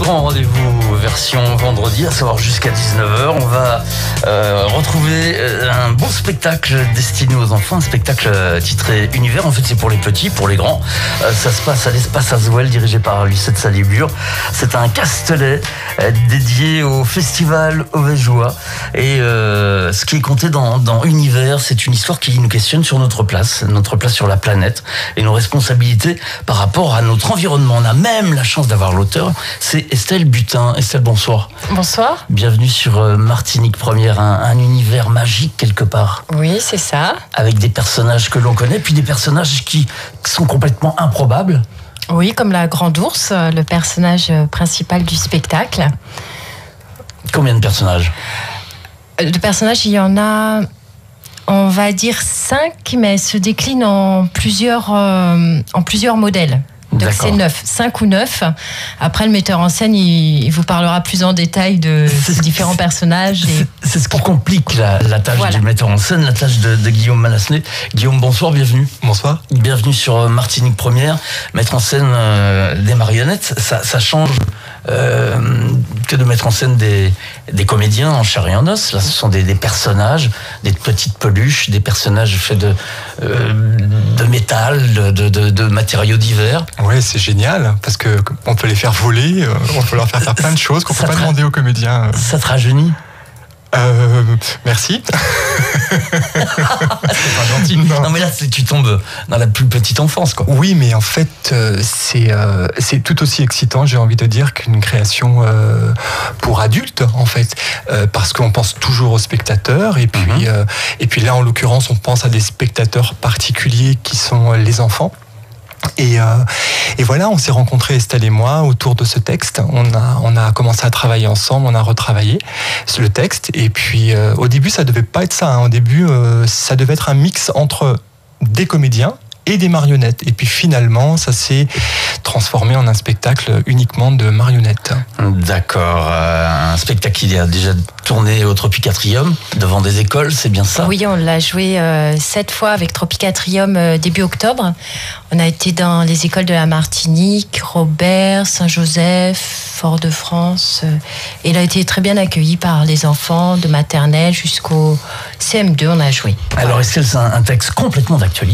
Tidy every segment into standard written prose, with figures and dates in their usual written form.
grand rendez-vous version vendredi, à savoir jusqu'à 19h. On va retrouver un beau spectacle destiné aux enfants, un spectacle titré Univers. En fait, c'est pour les petits, pour les grands. Ça se passe à l'espace Aswell, dirigé par Lucette Salibur. C'est un castelet dédié au festival Auvergeois. Et ce qui est compté dans Univers, c'est une histoire qui nous questionne sur notre place sur la planète et nos responsabilités par rapport à notre environnement. On a même la chance d'avoir l'auteur, c'est Estelle Butin. Estelle, bonsoir. Bonsoir. Bienvenue sur Martinique Première, un univers magique quelque part. Oui, c'est ça. Avec des personnages que l'on connaît, puis des personnages qui sont complètement improbables. Oui, comme la Grande Ourse, le personnage principal du spectacle. Combien de personnages ? De personnages, il y en a, on va dire 5, mais elles se déclinent en plusieurs modèles. Donc D'accord. C'est 5 ou 9. Après, le metteur en scène, il vous parlera plus en détail de ces différents personnages. C'est ce qui complique la tâche du metteur en scène, la tâche de Guillaume Malassenet. Guillaume, bonsoir, bienvenue. Bonsoir. Bienvenue sur Martinique Première. Mettre en scène des marionnettes, ça change que de mettre en scène des comédiens en chair et en os. Là, ce sont des personnages, des petites peluches, des personnages faits de métal, de matériaux divers. Ouais, c'est génial, parce que on peut les faire voler, on peut leur faire plein de choses qu'on ne peut pas demander aux comédiens. Ça te rajeunit ? Merci. C'est pas gentil. Non, mais là, tu tombes dans la plus petite enfance, quoi. Oui, mais en fait, c'est tout aussi excitant, j'ai envie de dire, qu'une création pour adultes, en fait. Parce qu'on pense toujours aux spectateurs, et puis là, en l'occurrence, on pense à des spectateurs particuliers qui sont les enfants. Et voilà, on s'est rencontrés, Estelle et moi, autour de ce texte. On a commencé à travailler ensemble, on a retravaillé le texte. Et puis, au début, ça devait pas être ça. Hein. Au début, ça devait être un mix entre des comédiens et des marionnettes. Et puis finalement, ça s'est transformé en un spectacle uniquement de marionnettes. D'accord. Un spectacle qui a déjà tourné au Tropicatrium, devant des écoles, c'est bien ça ? Oui, on l'a joué 7 fois avec Tropicatrium début octobre. On a été dans les écoles de la Martinique, Robert, Saint-Joseph, Fort-de-France. Et il a été très bien accueilli par les enfants de maternelle jusqu'au CM2, on a joué. Alors, est-ce que c'est un texte complètement d'actualité ?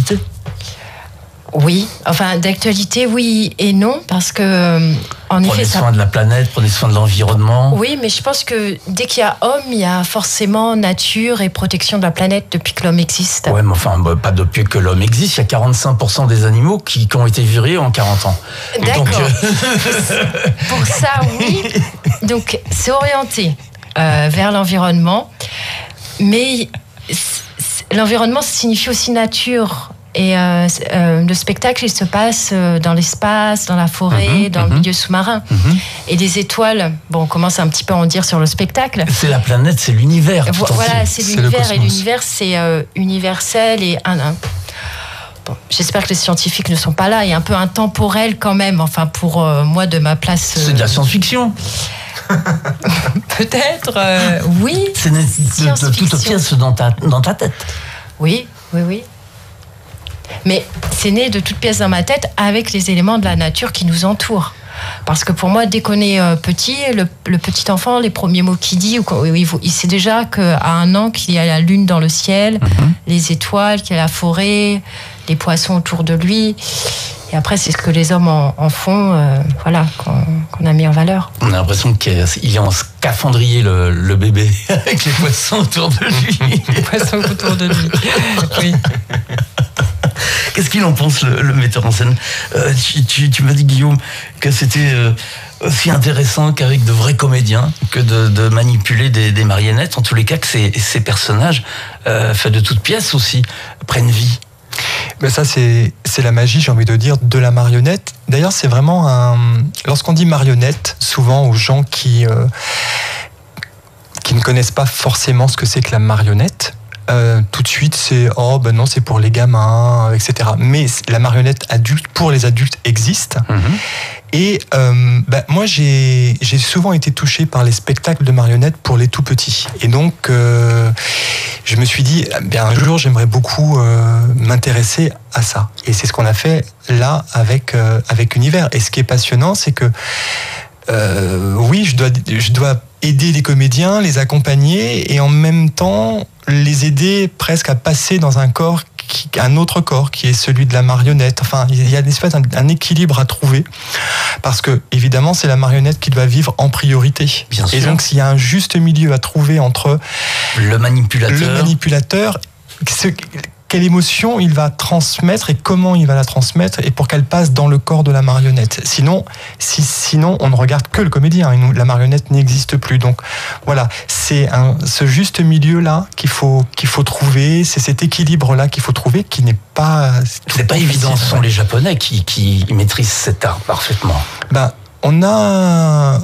Oui, enfin d'actualité, oui et non, parce que prenez soin de la planète, prenez soin de l'environnement. Oui, mais je pense que dès qu'il y a homme, il y a forcément nature et protection de la planète depuis que l'homme existe. Ouais, mais enfin, pas depuis que l'homme existe. Il y a 45% des animaux qui ont été virés en 40 ans. D'accord. Donc, pour ça, oui. Donc, c'est orienté vers l'environnement, mais l'environnement, ça signifie aussi nature. Et le spectacle, il se passe dans l'espace, dans la forêt, dans le milieu sous-marin. Et les étoiles, bon, on commence un petit peu à en dire sur le spectacle. C'est la planète, c'est l'univers. Voilà, c'est l'univers. Et l'univers, c'est universel et bon, j'espère que les scientifiques ne sont pas là. Et un peu intemporel quand même, enfin pour moi, de ma place... C'est de la science-fiction. Peut-être, oui. C'est de toute pièce dans ta tête. Oui. Mais c'est né de toutes pièces dans ma tête avec les éléments de la nature qui nous entourent. Parce que pour moi, dès qu'on est petit, le petit enfant, les premiers mots qu'il dit, il sait déjà qu'à 1 an qu'il y a la lune dans le ciel, les étoiles, qu'il y a la forêt, les poissons autour de lui. Et après, c'est ce que les hommes en font, qu'on a mis en valeur. On a l'impression qu'il est en scaphandrier, le bébé, avec les poissons autour de lui. Les poissons autour de lui, oui. Qu'est-ce qu'il en pense, le metteur en scène ? Tu m'as dit, Guillaume, que c'était aussi intéressant qu'avec de vrais comédiens, que de manipuler des marionnettes. En tous les cas, que ces personnages, faits de toutes pièces aussi, prennent vie. Mais ça, c'est la magie, j'ai envie de dire, de la marionnette. D'ailleurs, c'est vraiment lorsqu'on dit marionnette, souvent aux gens qui ne connaissent pas forcément ce que c'est que la marionnette, tout de suite c'est non, c'est pour les gamins, etc. Mais la marionnette adulte pour les adultes existe. Et moi j'ai souvent été touché par les spectacles de marionnettes pour les tout petits. Et donc je me suis dit un jour j'aimerais beaucoup m'intéresser à ça. Et c'est ce qu'on a fait là avec Univers. Et ce qui est passionnant, c'est que oui, je dois aider les comédiens, les accompagner et en même temps les aider presque à passer dans un autre corps qui est celui de la marionnette. Enfin, il y a une espèce d'un équilibre à trouver parce que évidemment c'est la marionnette qui doit vivre en priorité. Bien sûr. Et donc s'il y a un juste milieu à trouver entre le manipulateur, quelle émotion il va transmettre et comment il va la transmettre et pour qu'elle passe dans le corps de la marionnette. Sinon, on ne regarde que le comédien et la marionnette n'existe plus. Donc voilà, c'est ce juste milieu-là qu'il faut trouver, c'est cet équilibre-là qu'il faut trouver qui n'est pas... C'est pas évident, ce sont les Japonais qui maîtrisent cet art parfaitement. On a...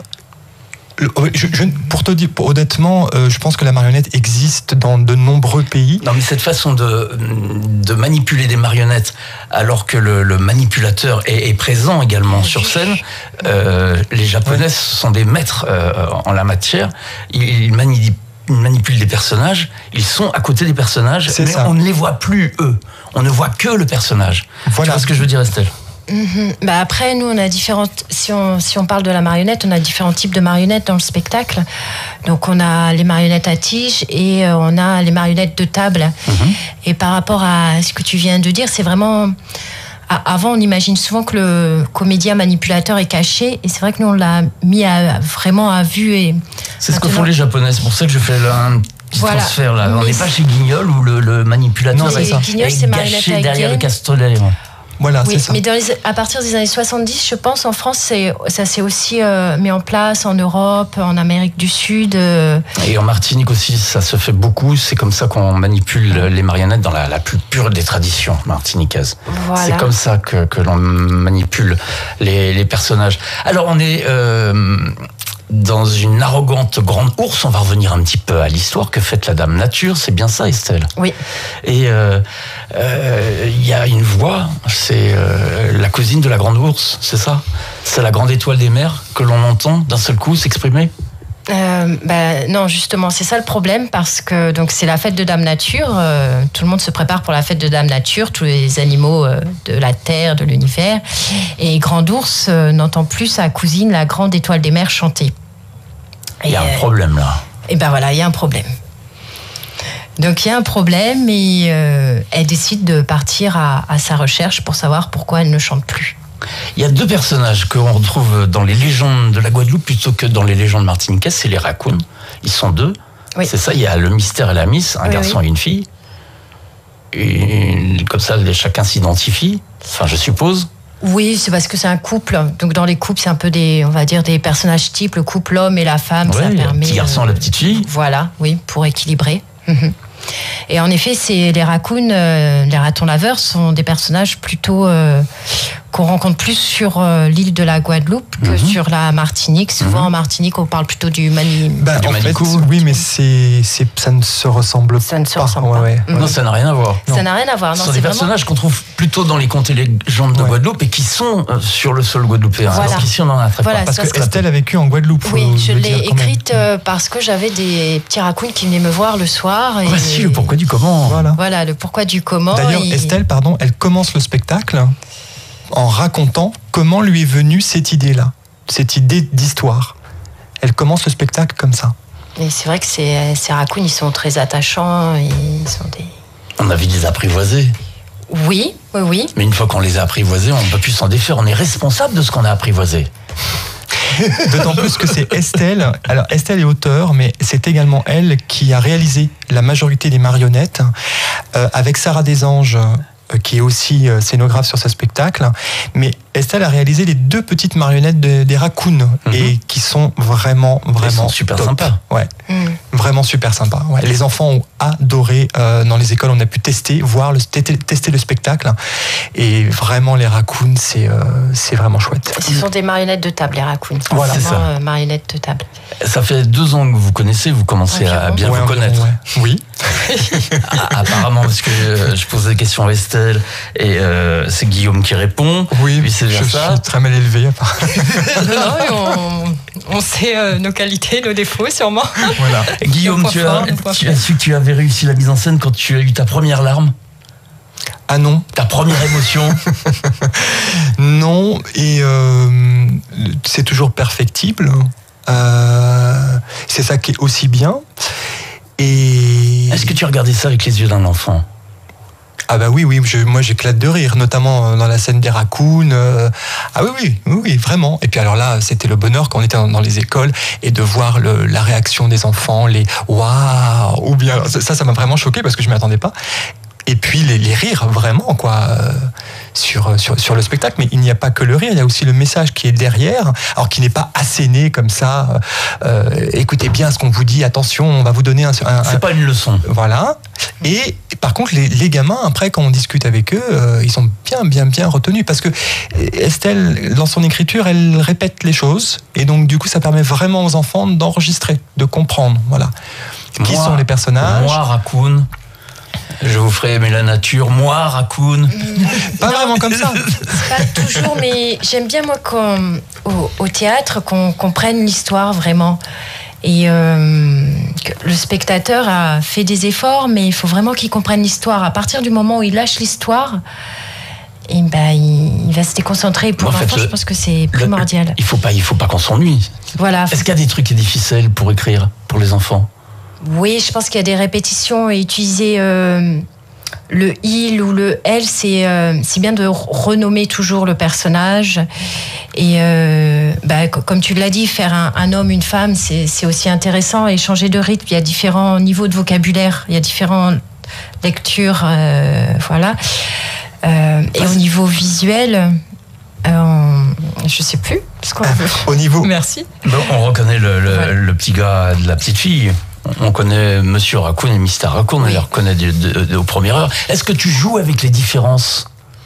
Pour te dire, honnêtement, je pense que la marionnette existe dans de nombreux pays. Non, mais cette façon de manipuler des marionnettes alors que le manipulateur est présent également sur scène, les Japonais sont des maîtres en la matière. Ils manipulent des personnages, ils sont à côté des personnages, mais on ne les voit plus, eux. On ne voit que le personnage. Voilà. Tu vois ce que je veux dire, Estelle ? Après, nous, on a différentes. Si on parle de la marionnette, on a différents types de marionnettes dans le spectacle. Donc, on a les marionnettes à tige et on a les marionnettes de table. Et par rapport à ce que tu viens de dire, c'est vraiment. Avant, on imagine souvent que le comédien manipulateur est caché, et c'est vrai que nous, on l'a mis vraiment à vue. Et c'est ce que font les Japonais. C'est pour ça que je fais un petit transfert là. On n'est pas chez Guignol où le manipulateur est caché derrière le castolet. Voilà, oui, c'est ça. Mais à partir des années 70, je pense, en France, ça s'est aussi mis en place, en Europe, en Amérique du Sud. Et en Martinique aussi, ça se fait beaucoup. C'est comme ça qu'on manipule les marionnettes dans la plus pure des traditions martiniquaises. Voilà. C'est comme ça que l'on manipule les personnages. Alors, on est... dans une arrogante grande ours, on va revenir un petit peu à l'histoire que fait la Dame Nature, c'est bien ça, Estelle ? Oui. Et il y a une voix, c'est la cousine de la grande ours, c'est ça ? C'est la grande étoile des mers que l'on entend d'un seul coup s'exprimer ? Non, justement, c'est ça le problème, parce que donc c'est la fête de Dame Nature. Tout le monde se prépare pour la fête de Dame Nature, tous les animaux de la terre, de l'univers. Et Grand Ours n'entend plus sa cousine, la grande étoile des mers, chanter. Il y a un problème là. Et voilà, il y a un problème. Donc il y a un problème et elle décide de partir à sa recherche pour savoir pourquoi elle ne chante plus. Il y a deux personnages qu'on retrouve dans les légendes de la Guadeloupe plutôt que dans les légendes martiniquaises, c'est les raccoons. Ils sont deux. Oui. C'est ça, il y a le mystère et la miss, un garçon et une fille. Et comme ça, chacun s'identifie, enfin je suppose. Oui, c'est parce que c'est un couple. Donc dans les couples, c'est un peu on va dire des personnages types, le couple l'homme et la femme. Ouais, ça permet, le petit garçon et la petite fille. Voilà, oui, pour équilibrer. Et en effet, les raccoons, les ratons laveurs sont des personnages plutôt qu'on rencontre plus sur l'île de la Guadeloupe que sur la Martinique. Souvent en Martinique, on parle plutôt du Manicou. Oui, mais ça ne se ressemble pas. Ça ne se ressemble pas. Ouais. Non, ça n'a rien à voir. Ça n'a rien à voir. Ce sont des personnages qu'on trouve plutôt dans les contes et légendes de Guadeloupe et qui sont sur le sol guadeloupéen. Voilà. Alors qu'ici, on en a très peu. Parce que Estelle a vécu en Guadeloupe. Oui, je l'ai écrite parce que j'avais des petits raccoons qui venaient me voir le soir. Voici le pourquoi du comment. Voilà, le pourquoi du comment. D'ailleurs, Estelle, elle commence le spectacle en racontant comment lui est venue cette idée-là, cette idée d'histoire. Elle commence le spectacle comme ça. Et c'est vrai que ces raccoons, ils sont très attachants. On a vu les apprivoiser. Oui. Mais une fois qu'on les a apprivoisés, on ne peut plus s'en défaire. On est responsable de ce qu'on a apprivoisé. D'autant plus que c'est Estelle. Alors Estelle est auteure, mais c'est également elle qui a réalisé la majorité des marionnettes avec Sarah Desanges, qui est aussi scénographe sur ce spectacle. Mais Estelle a réalisé les deux petites marionnettes des raccoons et qui sont vraiment super top. Sympas. Ouais. Vraiment super sympa. Ouais. Les enfants ont adoré. Dans les écoles, on a pu tester le spectacle. Et vraiment, les raccoons, c'est vraiment chouette. Ce sont des marionnettes de table, les raccoons. Voilà, c'est ça. Marionnettes de table. Ça fait 2 ans que vous connaissez, vous commencez à bien vous connaître. Ouais. Oui. Apparemment, parce que je pose des questions à Estelle et c'est Guillaume qui répond. Oui, je suis très mal élevé. Non, on sait nos qualités, nos défauts, sûrement. Voilà. Guillaume, tu as su que tu avais réussi la mise en scène quand tu as eu ta première larme? Ah non. Ta première émotion? Non, et c'est toujours perfectible. C'est ça qui est aussi bien. Et est-ce que tu regardais ça avec les yeux d'un enfant? Ah bah oui, moi j'éclate de rire, notamment dans la scène des raccoons. Ah oui, vraiment. Et puis alors là, c'était le bonheur quand on était dans les écoles et de voir la réaction des enfants, les waouh, ou bien ça m'a vraiment choqué parce que je m'y attendais pas. Et puis les rires, vraiment, quoi, sur le spectacle. Mais il n'y a pas que le rire, il y a aussi le message qui est derrière, alors qui n'est pas asséné comme ça. Écoutez bien ce qu'on vous dit, attention, on va vous donner c'est pas une leçon. Voilà. Et par contre, les gamins, après, quand on discute avec eux, ils sont bien retenus. Parce que Estelle, dans son écriture, elle répète les choses. Et donc, du coup, ça permet vraiment aux enfants d'enregistrer, de comprendre. Voilà. Qui sont les personnages? Moi, raccoon. Je vous ferai aimer la nature, moi, raccoon. Pas vraiment comme ça. C'est pas toujours, mais j'aime bien, moi, au théâtre, qu'on comprenne l'histoire vraiment. Et le spectateur a fait des efforts, mais il faut vraiment qu'il comprenne l'histoire. À partir du moment où il lâche l'histoire, et il va se déconcentrer. Pour l'enfant, je pense que c'est primordial. Il faut pas qu'on s'ennuie. Voilà. Est-ce qu'il y a des trucs difficiles pour écrire, pour les enfants? Oui, je pense qu'il y a des répétitions et utiliser le il ou le elle, c'est bien de renommer toujours le personnage. Et comme tu l'as dit, faire un homme, une femme, c'est aussi intéressant. Et changer de rythme, il y a différents niveaux de vocabulaire, il y a différentes lectures, voilà. Et au niveau visuel, je sais plus ce qu'on veut. Au niveau. Merci. Bon, on reconnaît le petit gars de la petite fille. On connaît Monsieur Raccoon et Mister Raccoon, on les reconnaît aux premières heures. Est-ce que tu joues avec les différences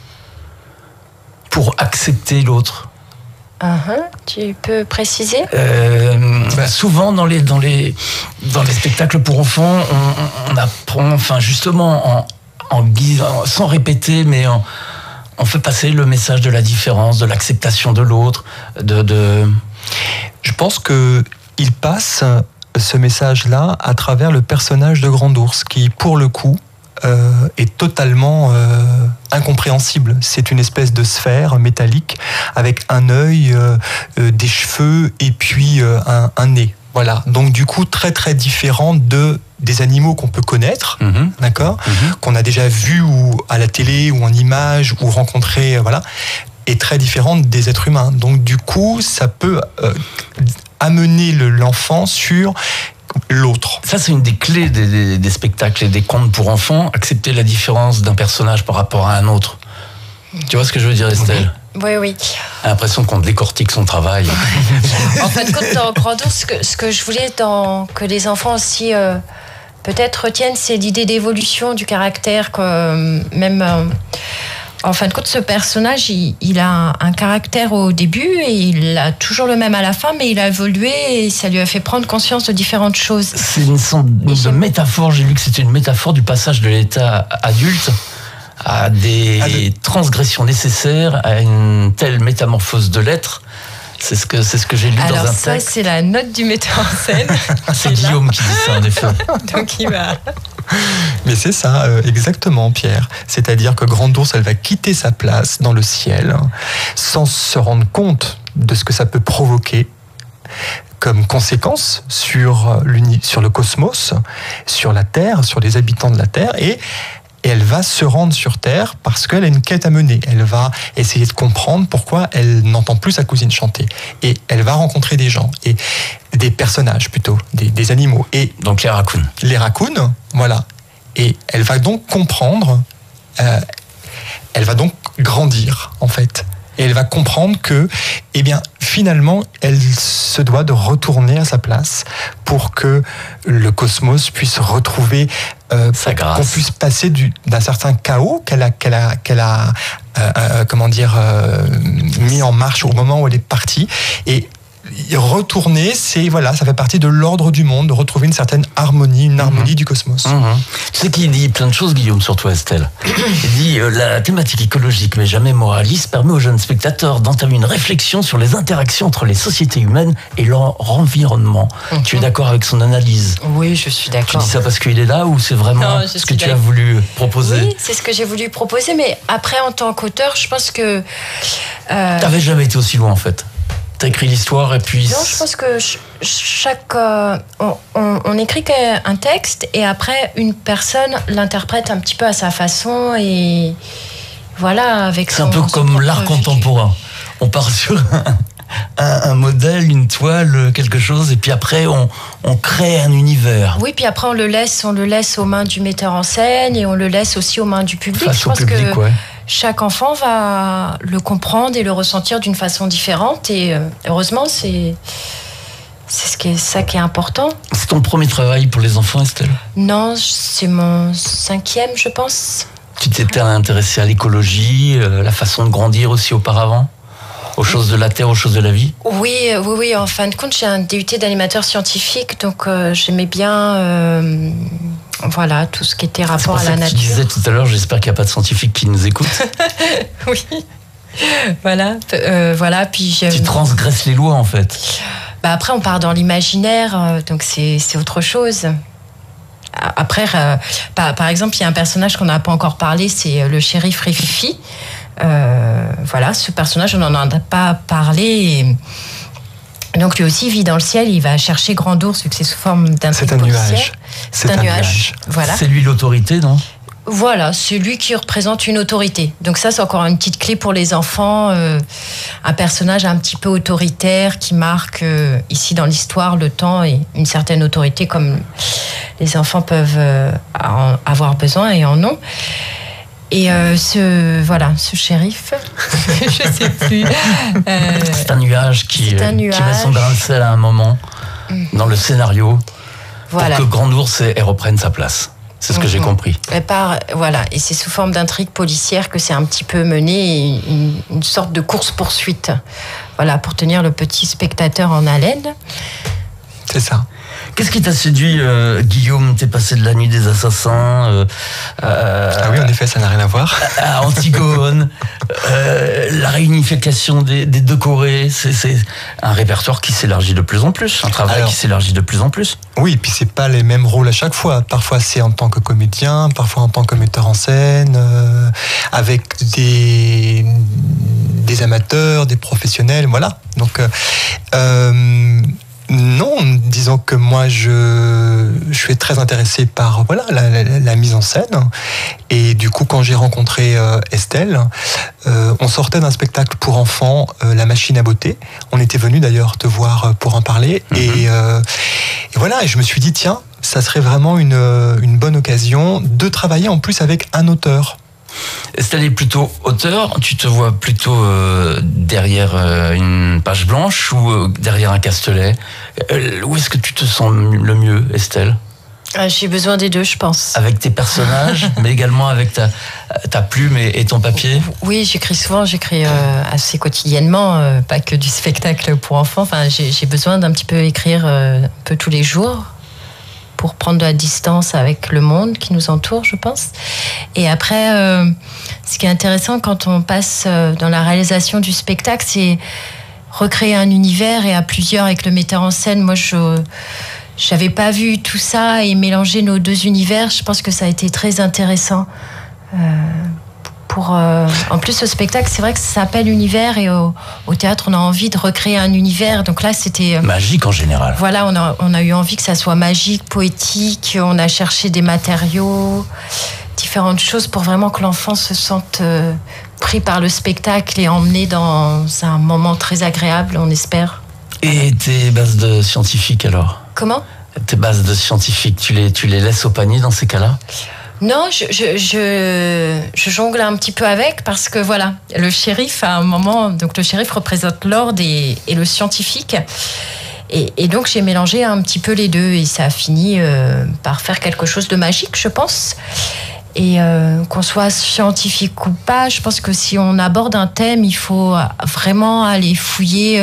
pour accepter l'autre? Tu peux préciser? Souvent dans les spectacles pour enfants, on apprend, enfin justement sans répéter, mais on fait passer le message de la différence, de l'acceptation de l'autre, Je pense que il passe ce message-là à travers le personnage de Grand Ours, qui, pour le coup, est totalement incompréhensible. C'est une espèce de sphère métallique avec un œil, des cheveux et puis un nez. Voilà. Donc, du coup, très très différent des animaux qu'on peut connaître, d'accord, qu'on a déjà vu ou à la télé ou en image ou rencontré, voilà, et très différente des êtres humains. Donc, du coup, ça peut amener l'enfant sur l'autre. Ça, c'est une des clés des spectacles et des contes pour enfants, accepter la différence d'un personnage par rapport à un autre. Tu vois ce que je veux dire, Estelle? Oui. J'ai l'impression qu'on décortique son travail. En fin de compte, dans Grand Ours, ce que je voulais que les enfants aussi peut-être retiennent, c'est l'idée d'évolution du caractère, en fin de compte, ce personnage, il a un caractère au début et il a toujours le même à la fin, mais il a évolué et ça lui a fait prendre conscience de différentes choses. C'est une sorte de métaphore, j'ai lu que c'était une métaphore du passage de l'état adulte à des transgressions nécessaires, à une telle métamorphose de l'être. C'est ce que j'ai lu dans un texte. Alors ça, c'est la note du metteur en scène. C'est Guillaume qui dit ça, en effet. Donc il va... Mais c'est ça, exactement, Pierre. C'est-à-dire que Grand Ours, elle va quitter sa place dans le ciel sans se rendre compte de ce que ça peut provoquer comme conséquence sur le cosmos, sur la Terre, sur les habitants de la Terre, et elle va se rendre sur Terre parce qu'elle a une quête à mener. Elle va essayer de comprendre pourquoi elle n'entend plus sa cousine chanter. Et elle va rencontrer des gens, et des personnages plutôt, des animaux. Et donc les raccoons. Les raccoons, voilà. Et elle va donc comprendre, elle va donc grandir, en fait. Et elle va comprendre que, eh bien, finalement, elle se doit de retourner à sa place pour que le cosmos puisse retrouver sa grâce. Qu'on puisse passer d'un certain chaos qu'elle a mis en marche au moment où elle est partie. Et retourner, ça fait partie de l'ordre du monde, de retrouver une certaine harmonie, une harmonie du cosmos. Tu sais qu'il dit plein de choses, Guillaume, sur toi, Estelle. Il dit la thématique écologique, mais jamais moraliste, permet aux jeunes spectateurs d'entamer une réflexion sur les interactions entre les sociétés humaines et leur environnement. Tu es d'accord avec son analyse? Oui, je suis d'accord. Tu dis ça parce qu'il est là ou c'est vraiment ce que tu as voulu proposer? Oui, c'est ce que j'ai voulu proposer, mais après, en tant qu'auteur, je pense que... T'avais jamais été aussi loin, en fait. T'as écrit l'histoire et puis... Non, je pense que on écrit un texte et après une personne l'interprète un petit peu à sa façon et voilà, avec c'est un peu comme l'art contemporain. On part sur un modèle, une toile, quelque chose, et puis après on crée un univers. Oui, puis après on le laisse aux mains du metteur en scène et on le laisse aussi aux mains du public. Face je pense au public, que ouais. Chaque enfant va le comprendre et le ressentir d'une façon différente et heureusement c'est ça qui est important. C'est ton premier travail pour les enfants, Estelle? Non, c'est mon 5e, je pense. Tu t'étais intéressée à l'écologie, la façon de grandir aussi auparavant? Aux choses de la terre, aux choses de la vie? Oui. En fin de compte, j'ai un DUT d'animateur scientifique, donc j'aimais bien voilà, tout ce qui était rapport à la nature. Tu disais tout à l'heure, j'espère qu'il n'y a pas de scientifiques qui nous écoutent. Oui. Voilà. Puis tu transgresses les lois, en fait. Après, on part dans l'imaginaire, donc c'est autre chose. Après, par exemple, il y a un personnage qu'on n'a pas encore parlé, c'est le shérif Rififi. Voilà, ce personnage, on n'en a pas parlé. Donc lui aussi vit dans le ciel, il va chercher Grand Ours, vu que c'est sous forme d'intrigue policière. C'est un nuage. Voilà. C'est lui l'autorité, non? Voilà, c'est lui qui représente une autorité. Donc ça, c'est encore une petite clé pour les enfants. Un personnage un petit peu autoritaire qui marque ici dans l'histoire le temps et une certaine autorité comme les enfants peuvent en avoir besoin et en ont. Et ce shérif, je sais plus. C'est un nuage qui met son grain de sel à un moment dans le scénario pour que Grand Ours reprenne sa place. C'est ce que j'ai compris. Et c'est sous forme d'intrigue policière que c'est un petit peu mené, une sorte de course-poursuite. Voilà, pour tenir le petit spectateur en haleine. C'est ça. Qu'est-ce qui t'a séduit, Guillaume? T'es passé de La Nuit des Assassins Ah oui, en effet, ça n'a rien à voir. À Antigone, la réunification des deux Corées, c'est un répertoire qui s'élargit de plus en plus, un travail qui s'élargit de plus en plus. Oui, et puis c'est pas les mêmes rôles à chaque fois. Parfois c'est en tant que comédien, parfois en tant que metteur en scène, avec des amateurs, des professionnels, voilà. Donc non, disons que moi je suis très intéressé par la mise en scène et du coup quand j'ai rencontré Estelle, on sortait d'un spectacle pour enfants, La Machine à Beauté. On était venu d'ailleurs te voir pour en parler et voilà, et je me suis dit tiens, ça serait vraiment une bonne occasion de travailler en plus avec un auteur. Estelle est plutôt auteur, tu te vois plutôt derrière une page blanche ou derrière un castelet? Où est-ce que tu te sens le mieux, Estelle? J'ai besoin des deux, je pense. Avec tes personnages, mais également avec ta plume et ton papier? Oui, j'écris assez quotidiennement, pas que du spectacle pour enfants. Enfin, j'ai besoin d'un petit peu écrire un peu tous les jours, pour prendre de la distance avec le monde qui nous entoure, je pense. Et après, ce qui est intéressant quand on passe dans la réalisation du spectacle, c'est recréer un univers et à plusieurs avec le metteur en scène. Moi, je n'avais pas vu tout ça et mélanger nos deux univers. Je pense que ça a été très intéressant. En plus, ce spectacle, c'est vrai que ça s'appelle Univers et au théâtre, on a envie de recréer un univers. Donc là, c'était... magique en général. Voilà, on a eu envie que ça soit magique, poétique. On a cherché des matériaux, différentes choses pour vraiment que l'enfant se sente pris par le spectacle et emmené dans un moment très agréable, on espère. Et tes bases de scientifiques alors? Comment? Tes bases de scientifiques, tu les laisses au panier dans ces cas-là? Non, je jongle un petit peu avec parce que voilà, le shérif à un moment, donc le shérif représente l'ordre et le scientifique. Et donc j'ai mélangé un petit peu les deux et ça a fini par faire quelque chose de magique, je pense. Et qu'on soit scientifique ou pas, je pense que si on aborde un thème, il faut vraiment aller fouiller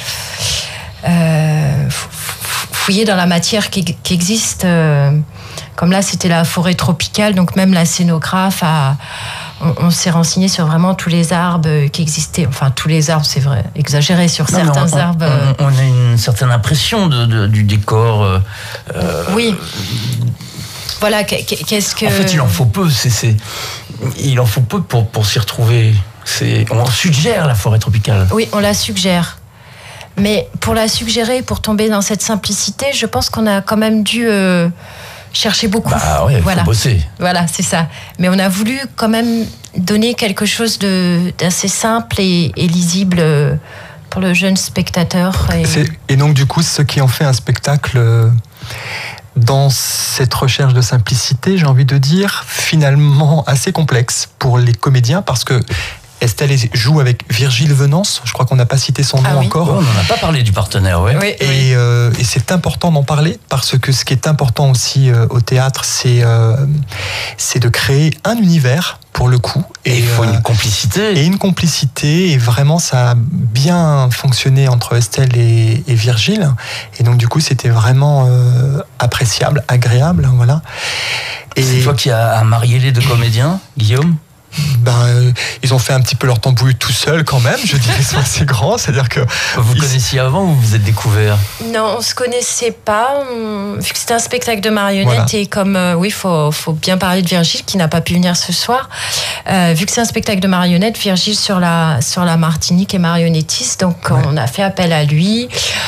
dans la matière qui existe. Comme là, c'était la forêt tropicale, donc même la scénographe on s'est renseigné sur vraiment tous les arbres qui existaient. Enfin, tous les arbres, c'est vrai, exagéré sur certains arbres. On a une certaine impression du décor. Oui. Voilà, qu'est-ce que... En fait, il en faut peu. Il en faut peu pour s'y retrouver. On suggère la forêt tropicale. Oui, on la suggère. Mais pour la suggérer, pour tomber dans cette simplicité, je pense qu'on a quand même dû chercher beaucoup. Bah ouais, faut bosser. Voilà, c'est ça. Mais on a voulu quand même donner quelque chose d'assez simple et lisible pour le jeune spectateur. Et donc du coup, ce qui en fait un spectacle dans cette recherche de simplicité, j'ai envie de dire, finalement assez complexe pour les comédiens, parce que Estelle joue avec Virgile Venance, je crois qu'on n'a pas cité son nom encore. Oh, on n'en a pas parlé du partenaire, ouais. Oui, et c'est important d'en parler, parce que ce qui est important aussi au théâtre, c'est de créer un univers, pour le coup. Et il faut une complicité. Et une complicité, et vraiment ça a bien fonctionné entre Estelle et Virgile. Et donc du coup, c'était vraiment appréciable, agréable, voilà. Et c'est toi qui as marié les deux comédiens, Guillaume ? Ils ont fait un petit peu leur tambouille tout seuls quand même, je dirais, c'est assez grand, c'est-à-dire que... Vous connaissiez avant ou vous vous êtes découverts ? Non, on se connaissait pas, vu que c'était un spectacle de marionnettes, et comme, faut bien parler de Virgile, qui n'a pas pu venir ce soir, vu que c'est un spectacle de marionnettes, Virgile sur la Martinique est marionnettiste, donc on a fait appel à lui,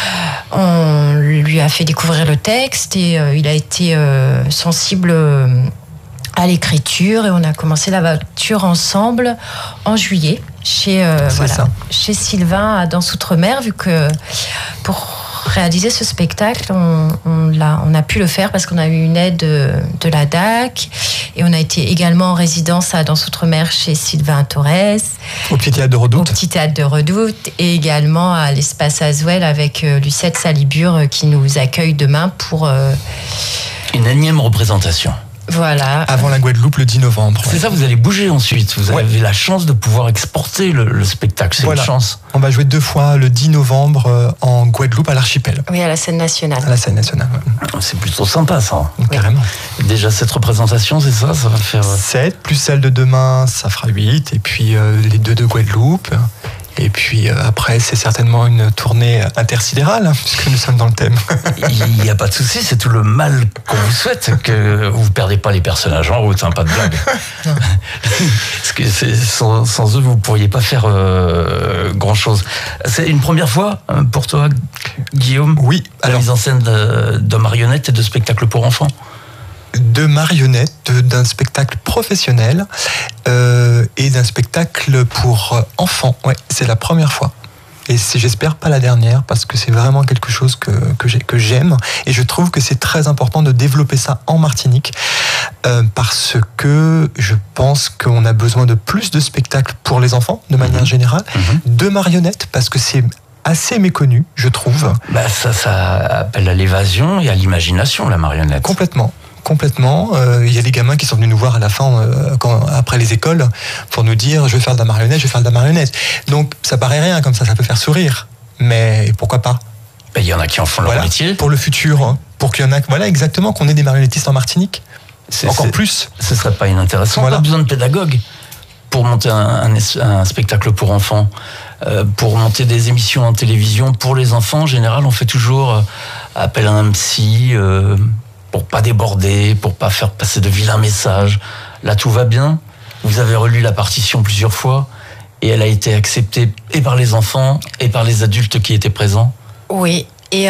on lui a fait découvrir le texte, et il a été sensible à l'écriture, et on a commencé l'aventure ensemble en juillet chez Sylvain à Danse Outre-mer, vu que pour réaliser ce spectacle, on a pu le faire parce qu'on a eu une aide de la DAC, et on a été également en résidence à Danse Outre-mer chez Sylvain Torres. Au Petit Théâtre de Redoute. Au Petit Théâtre de Redoute, et également à l'Espace Aswell avec Lucette Salibur qui nous accueille demain pour... une énième représentation. Voilà. Avant la Guadeloupe le 10 novembre. C'est ça, vous allez bouger ensuite. Vous avez la chance de pouvoir exporter le spectacle. C'est une chance. On va jouer 2 fois le 10 novembre en Guadeloupe à l'Archipel. Oui, à la scène nationale. À la scène nationale, C'est plutôt sympa, ça. Carrément. Déjà, cette représentation, c'est ça va faire... 7, plus celle de demain, ça fera 8. Et puis les 2 de Guadeloupe. Et puis après, c'est certainement une tournée intersidérale, puisque nous sommes dans le thème. Il n'y a pas de souci, c'est tout le mal qu'on vous souhaite, que vous ne perdez pas les personnages en route, pas de blague. Parce que sans eux, vous ne pourriez pas faire grand-chose. C'est une première fois pour toi, Guillaume ? Oui. La mise en scène de marionnettes et de spectacles pour enfants ? De marionnettes, d'un spectacle professionnel et d'un spectacle pour enfants. Ouais, c'est la première fois. Et j'espère pas la dernière, parce que c'est vraiment quelque chose que j'aime. Et je trouve que c'est très important de développer ça en Martinique, parce que je pense qu'on a besoin de plus de spectacles pour les enfants, de manière générale, de marionnettes, parce que c'est assez méconnu, je trouve. Ça appelle à l'évasion et à l'imagination, la marionnette. Complètement. Il y a des gamins qui sont venus nous voir à la fin, après les écoles, pour nous dire « je vais faire de la marionnette ». Donc ça paraît rien comme ça peut faire sourire. Mais pourquoi pas ? Il y en a qui en font leur métier. Pour le futur, pour qu'il y en a, exactement, qu'on ait des marionnettistes en Martinique. Encore plus. Ce serait pas inintéressant. Pas besoin de pédagogues pour monter un spectacle pour enfants. Pour monter des émissions en télévision pour les enfants, en général, on fait toujours appel à un psy... pour pas déborder, pour pas faire passer de vilains messages. Là, tout va bien. Vous avez relu la partition plusieurs fois et elle a été acceptée et par les enfants et par les adultes qui étaient présents. Oui. Et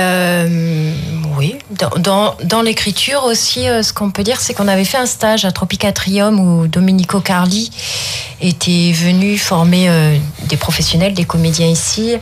dans l'écriture aussi, ce qu'on peut dire, c'est qu'on avait fait un stage à Tropicatrium où Domenico Carli était venu former des professionnels, des comédiens ici.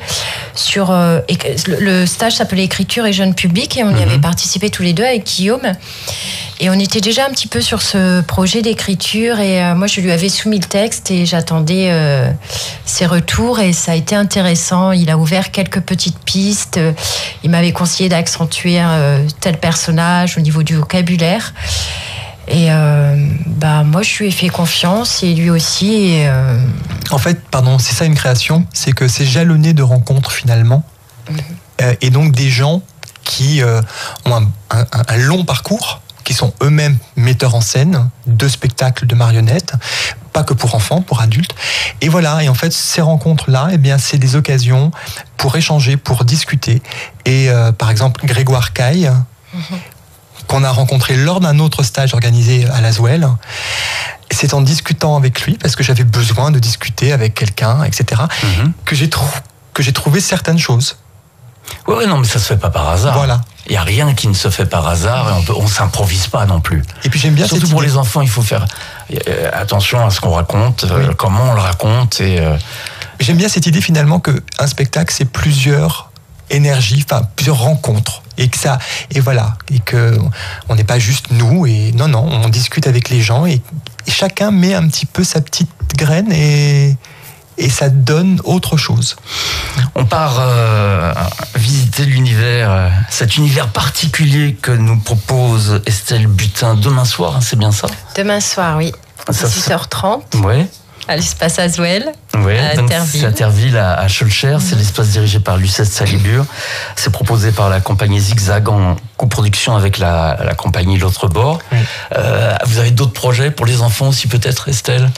Le stage s'appelait Écriture et Jeune Public, et on y avait participé tous les deux avec Guillaume. Et on était déjà un petit peu sur ce projet d'écriture, et moi je lui avais soumis le texte et j'attendais ses retours, et ça a été intéressant. Il a ouvert quelques petites pistes, il m'avait conseillé d'accentuer tel personnage au niveau du vocabulaire. Et moi je lui ai fait confiance, et lui aussi. Et, En fait, c'est ça une création, c'est que c'est jalonné de rencontres finalement, et donc des gens qui ont un long parcours, qui sont eux-mêmes metteurs en scène de spectacles de marionnettes, pas que pour enfants, pour adultes. Et voilà, et en fait, ces rencontres-là, c'est des occasions pour échanger, pour discuter. Et par exemple, Grégoire Caille, qu'on a rencontré lors d'un autre stage organisé à l'Aswell, c'est en discutant avec lui, parce que j'avais besoin de discuter avec quelqu'un, etc., que j'ai trouvé certaines choses. Ouais, non, mais ça se fait pas par hasard. Voilà. Il y a rien qui ne se fait par hasard et on s'improvise pas non plus. Et puis j'aime bien surtout cette pour idée. les enfants, il faut faire attention à ce qu'on raconte, comment on le raconte et J'aime bien cette idée finalement qu'un spectacle c'est plusieurs énergies, enfin plusieurs rencontres et que on n'est pas juste nous et non, on discute avec les gens et chacun met un petit peu sa petite graine et ça donne autre chose. On part visiter l'univers, cet univers particulier que nous propose Estelle Butin demain soir, hein, c'est bien ça? Demain soir, oui. À 6h30. Ouais. À l'espace Aswell, à Terville. C'est à Terville, à Schœlcher. C'est l'espace dirigé par Lucette Salibur. C'est proposé par la compagnie Zigzag en coproduction avec la compagnie L'Autre Bord. Oui. Vous avez d'autres projets pour les enfants aussi peut-être, Estelle?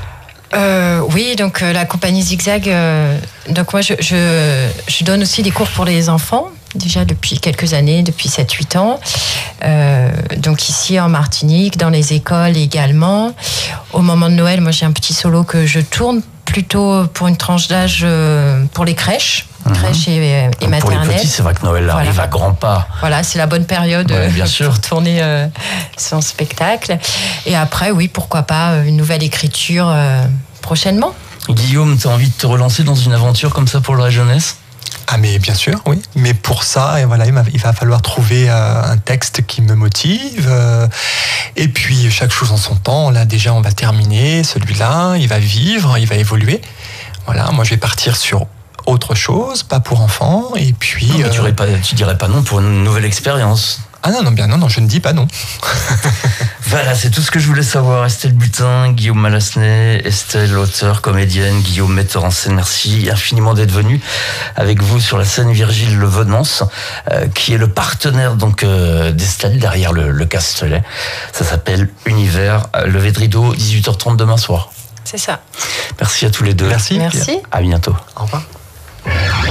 Oui, donc la compagnie Zigzag. Donc moi, je donne aussi des cours pour les enfants, déjà depuis quelques années, depuis 7-8 ans. Donc ici en Martinique, dans les écoles également. Au moment de Noël, moi j'ai un petit solo que je tourne plutôt pour une tranche d'âge pour les crèches. Crèche et maternelle. Pour les petits, c'est vrai que Noël arrive à grands pas. Voilà, c'est la bonne période bien sûr. pour tourner son spectacle. Et après, oui, pourquoi pas une nouvelle écriture prochainement. Guillaume, tu as envie de te relancer dans une aventure comme ça pour la jeunesse? Ah mais bien sûr, oui. Mais pour ça, il va falloir trouver un texte qui me motive. Et puis chaque chose en son temps. Là déjà, on va terminer celui-là. Il va vivre, il va évoluer. Voilà, moi je vais partir sur autre chose, pas pour enfants. Et puis. Non, mais tu dirais pas non pour une nouvelle expérience. Ah non, je ne dis pas non. Voilà, c'est tout ce que je voulais savoir. Estelle Butin, Guillaume Malassenet, Estelle, auteure, comédienne, Guillaume, metteur en scène. Merci infiniment d'être venu avec vous sur la scène Virgile Le Venance, qui est le partenaire donc d'Estelle derrière le Castelet. Ça s'appelle Univers, lever de rideau, 18h30 demain soir. C'est ça. Merci à tous les deux. Merci. Merci. À bientôt. Au revoir.